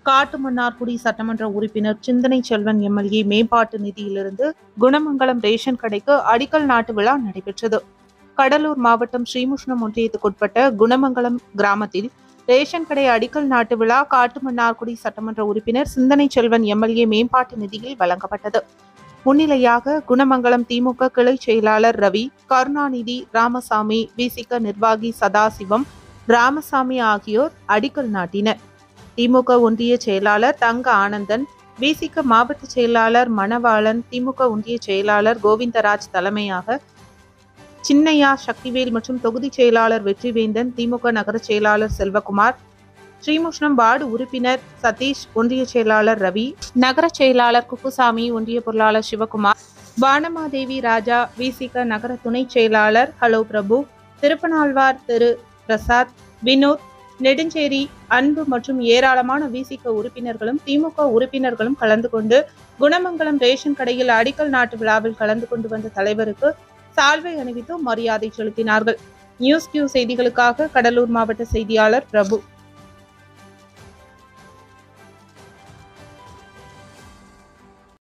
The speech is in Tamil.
காட்டுமன்னார்குடி சட்டமன்ற உறுப்பினர் சிந்தனை செல்வன் எம்எல்ஏ மேம்பாட்டு நிதியிலிருந்து குணமங்கலம் ரேஷன் கடைக்கு அடிக்கல் நாட்டு விழா நடைபெற்றது. கடலூர் மாவட்டம் ஸ்ரீமுஷ்ணம் ஒன்றியத்துக்குட்பட்ட குணமங்கலம் கிராமத்தில் ரேஷன் கடை அடிக்கல் நாட்டு விழா காட்டுமன்னார்குடி சட்டமன்ற உறுப்பினர் சிந்தனை செல்வன் எம்எல்ஏ மேம்பாட்டு நிதியில் வழங்கப்பட்டது. முன்னிலையாக குணமங்கலம் திமுக கிளை செயலாளர் ரவி, கருணாநிதி, ராமசாமி, விசிக நிர்வாகி சதாசிவம், ராமசாமி ஆகியோர் அடிக்கல் நாட்டினர். திமுக ஒன்றிய செயலாளர் தங்க ஆனந்தன், விசிக மாவட்ட செயலாளர் மணவாளன், திமுக ஒன்றிய செயலாளர் கோவிந்தராஜ் தலைமையாக சின்னையா சக்திவேல் மற்றும் தொகுதி செயலாளர் வெற்றிவேந்தன், திமுக நகர செயலாளர் செல்வகுமார், ஸ்ரீமுஷ்ணம் வார்டு உறுப்பினர் சதீஷ், ஒன்றிய செயலாளர் ரவி, நகர செயலாளர் குப்புசாமி, ஒன்றிய பொருளாளர் சிவகுமார், வானமாதேவி ராஜா, விசிக நகர துணை செயலாளர் ஹலோ பிரபு, திருப்பனாழ்வார் திரு பிரசாத், வினோத், நெடுஞ்சேரி, அன்பு மற்றும் ஏராளமான விசிக உறுப்பினர்களும் திமுக உறுப்பினர்களும் கலந்து கொண்டு குணமங்கலம் ரேஷன் கடையில் அடிக்கல் நாட்டு விழாவில் கலந்து கொண்டு வந்த தலைவருக்கு சால்வை அணிவித்து மரியாதை செலுத்தினார்கள். நியூஸ் கியூ செய்திகளுக்காக கடலூர் மாவட்ட செய்தியாளர் பிரபு.